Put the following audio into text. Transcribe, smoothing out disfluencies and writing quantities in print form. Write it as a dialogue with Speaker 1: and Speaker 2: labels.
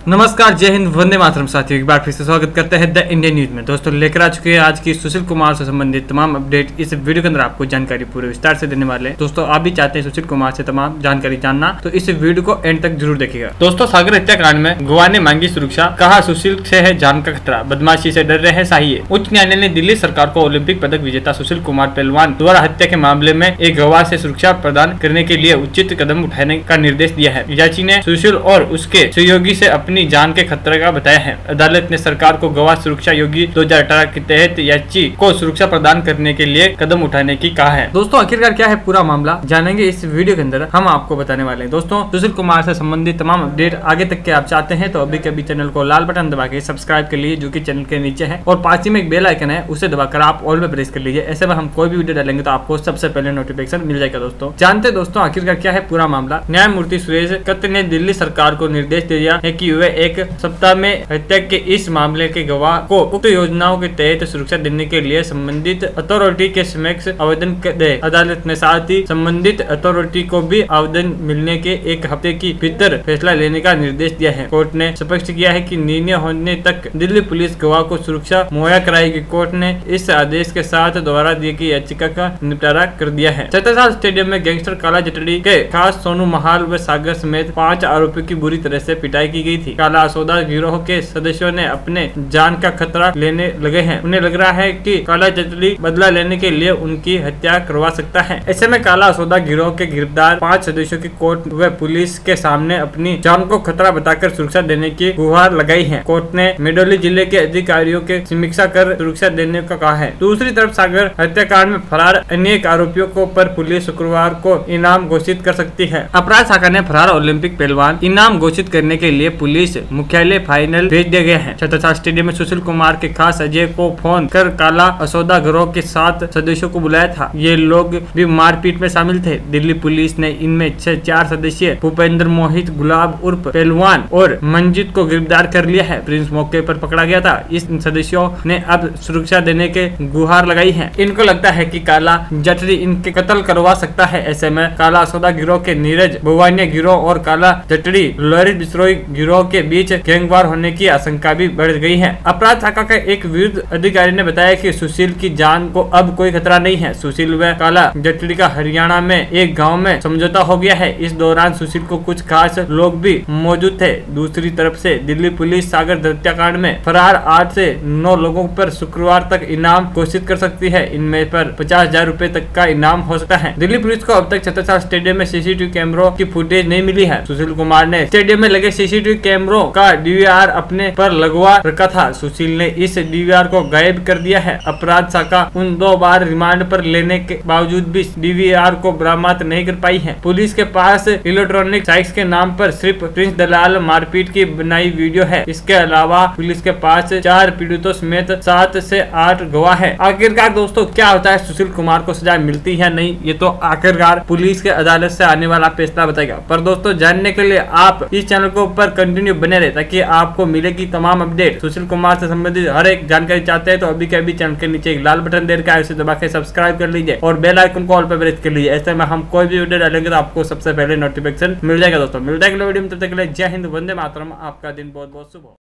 Speaker 1: नमस्कार, जय हिंद, वंदे मातरम साथियों। एक बार फिर से स्वागत करते हैं द इंडियन न्यूज में। दोस्तों लेकर आ चुके हैं आज की सुशील कुमार से संबंधित तमाम अपडेट। इस वीडियो के अंदर आपको जानकारी पूरे विस्तार से देने वाले हैं। दोस्तों आप भी चाहते हैं सुशील कुमार से तमाम जानकारी जानना, तो इस वीडियो को एंड तक जरूर देखिएगा। दोस्तों सागर हत्याकांड में गवाह ने मांगी सुरक्षा, कहा सुशील से है जान का खतरा, बदमाशी से डर रहे हैं साहिए। उच्च न्यायालय ने दिल्ली सरकार को ओलंपिक पदक विजेता सुशील कुमार पहलवान द्वारा हत्या के मामले में एक गवाह से सुरक्षा प्रदान करने के लिए उचित कदम उठाने का निर्देश दिया है। याची ने सुशील और उसके सहयोगी से अपनी जान के खतरे का बताया है। अदालत ने सरकार को गवाह सुरक्षा योगी 2018 के तहत याची को सुरक्षा प्रदान करने के लिए कदम उठाने की कहा है। दोस्तों आखिरकार क्या है पूरा मामला जानेंगे इस वीडियो के अंदर, हम आपको बताने वाले हैं। दोस्तों सुशील कुमार से संबंधित तमाम अपडेट आगे तक के आप चाहते हैं तो अभी के अभी चैनल को लाल बटन दबा के सब्सक्राइब कर लीजिए, जो कि चैनल के नीचे है, और पास ही में एक बेल आइकन है, उसे दबाकर आप ऑल में प्रेस कर लीजिए। ऐसे में हम कोई भी वीडियो डालेंगे तो आपको सबसे पहले नोटिफिकेशन मिल जाएगा। दोस्तों जानते दोस्तों आखिरकार क्या है पूरा मामला। न्यायमूर्ति सुरेश कत्त ने दिल्ली सरकार को निर्देश दिया है कि वे एक सप्ताह में हत्या के इस मामले के गवाह को उक्त योजनाओं के तहत सुरक्षा देने के लिए संबंधित अथॉरिटी के समक्ष आवेदन दे। अदालत ने साथ ही संबंधित अथॉरिटी को भी आवेदन मिलने के एक हफ्ते की भीतर फैसला लेने का निर्देश दिया है। कोर्ट ने स्पष्ट किया है कि निर्णय होने तक दिल्ली पुलिस गवाह को सुरक्षा मुहैया कराएगी। कोर्ट ने इस आदेश के साथ दोबारा दी गई याचिका का निपटारा कर दिया है। चतरसाल स्टेडियम में गैंगस्टर काला जटड़ी के खास सोनू महाल व सागर समेत 5 आरोपियों की बुरी तरह से पिटाई की गई थी। काला सौदा गिरोह के सदस्यों ने अपने जान का खतरा लेने लगे हैं। उन्हें लग रहा है कि काला जटड़ी बदला लेने के लिए उनकी हत्या करवा सकता है। ऐसे में काला सौदा गिरोह के गिरफ्तार 5 सदस्यों की कोर्ट व पुलिस के सामने अपनी जान को खतरा बताकर सुरक्षा देने की गुहार लगाई है। कोर्ट ने मेडोली जिले के अधिकारियों के समीक्षा कर सुरक्षा देने का कहा है। दूसरी तरफ सागर हत्याकांड में फरार अनेक आरोपियों को पर पुलिस शुक्रवार को इनाम घोषित कर सकती है। अपराध शाखा ने फरार ओलंपिक पहलवान इनाम घोषित करने के लिए पुलिस मुख्यालय फाइनल भेज दिया गया है। चतरसाल स्टेडियम में सुशील कुमार के खास अजय को फोन कर काला असौदा गिरोह के 7 सदस्यों को बुलाया था। ये लोग भी मारपीट में शामिल थे। दिल्ली पुलिस ने इनमें 4 सदस्य भूपेंद्र मोहित गुलाब उर्फ पहलवान और मंजित को गिरफ्तार कर लिया है। प्रिंस मौके पर पकड़ा गया था। इस सदस्यों ने अब सुरक्षा देने के गुहार लगाई है। इनको लगता है कि काला जटड़ी इनके कत्ल करवा सकता है। ऐसे में काला असौदा गिरोह के नीरज भुवानिया गिरोह और काला जटड़ी लॉरिस बिश्रोई गिरोह के बीच गैंगवार होने की आशंका भी बढ़ गई है। अपराध शाखा के एक वरिष्ठ अधिकारी ने बताया कि सुशील की जान को अब कोई खतरा नहीं है। सुशील व काला जटड़ी का हरियाणा में एक गांव में समझौता हो गया है। इस दौरान सुशील को कुछ खास लोग भी मौजूद थे। दूसरी तरफ से दिल्ली पुलिस सागर हत्याकांड में फरार 8 से 9 लोगों पर शुक्रवार तक इनाम घोषित कर सकती है। इनमें पर 50,000 रूपए तक का इनाम हो सकता है। दिल्ली पुलिस को अब तक चतरसाल स्टेडियम में सीसीटीवी कैमरों की फुटेज नहीं मिली है। सुशील कुमार ने स्टेडियम में लगे सीसीटीवी कैमरों का डीवीआर अपने पर लगवा रखा था। सुशील ने इस डीवीआर को गायब कर दिया है। अपराध शाखा उन 2 बार रिमांड पर लेने के बावजूद भी डीवीआर को बरामद नहीं कर पाई है। पुलिस के पास इलेक्ट्रॉनिक साइट्स के नाम पर सिर्फ प्रिंस दलाल मारपीट की बनाई वीडियो है। इसके अलावा पुलिस के पास 4 पीड़ितों समेत 7 से 8 गवाह है। आखिरकार दोस्तों क्या होता है, सुशील कुमार को सजा मिलती है नहीं, ये तो आखिरकार पुलिस के अदालत से आने वाला फैसला बताएगा। पर दोस्तों जानने के लिए आप इस चैनल को ऊपर कंटिन्यू बने रहे ताकि आपको मिलेगी तमाम अपडेट। सुशील कुमार से संबंधित हर एक जानकारी चाहते हैं तो अभी के अभी चैनल के नीचे एक लाल बटन दे रखा है, उसे दबा के सब्सक्राइब कर लीजिए और बेल आइकन को ऑल पे प्रेस कर लीजिए। ऐसे में हम कोई भी वीडियो डालेंगे तो आपको सबसे पहले नोटिफिकेशन मिल जाएगा। दोस्तों मिलता है अगले वीडियो में, तब तक के लिए जय हिंद, वंदे मातरम। आपका दिन बहुत बहुत शुभ हो।